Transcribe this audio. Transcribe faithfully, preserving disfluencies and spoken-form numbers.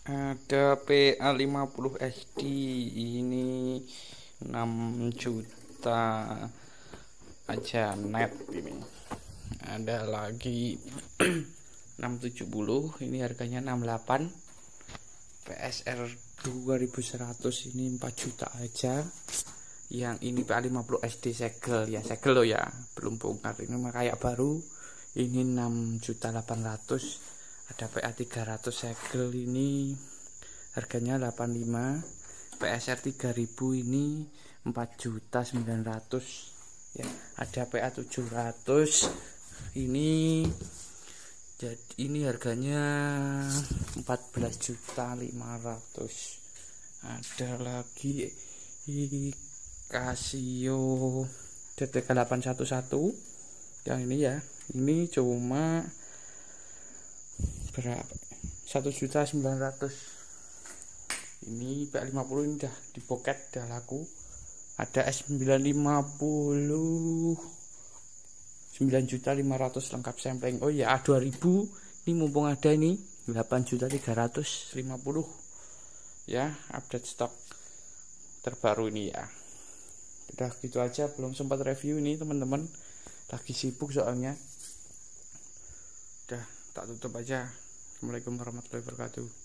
Ada P A lima puluh S D, ini enam juta aja net ini. Ada lagi enam tujuh puluh, ini harganya enam puluh delapan. P S R dua ribu seratus ini empat juta aja. Yang ini P A lima puluh S D segel ya, segel loh ya, belum bongkar, ini kayak baru. Ini enam juta delapan ratus. Ada P A tiga ratus segel, ini harganya delapan puluh lima. P S R tiga ribu ini empat juta sembilan ratus ya. Ada P A tujuh ratus, ini jadi ini harganya empat belas juta lima ratus. Ada lagi Casio D T K delapan satu satu yang ini ya, ini cuma berapa, satu juta sembilan ratus. Ini P A lima puluh ini udah di pocket, udah laku. Ada S sembilan lima puluh sembilan juta lima ratus lengkap sampling. Oh ya, A dua ribu ini mumpung ada, ini delapan juta tiga ratus lima puluh ya, update stok terbaru ini ya. Udah gitu aja, belum sempat review ini teman-teman, lagi sibuk soalnya. Udah tak tutup aja. Assalamualaikum warahmatullahi wabarakatuh.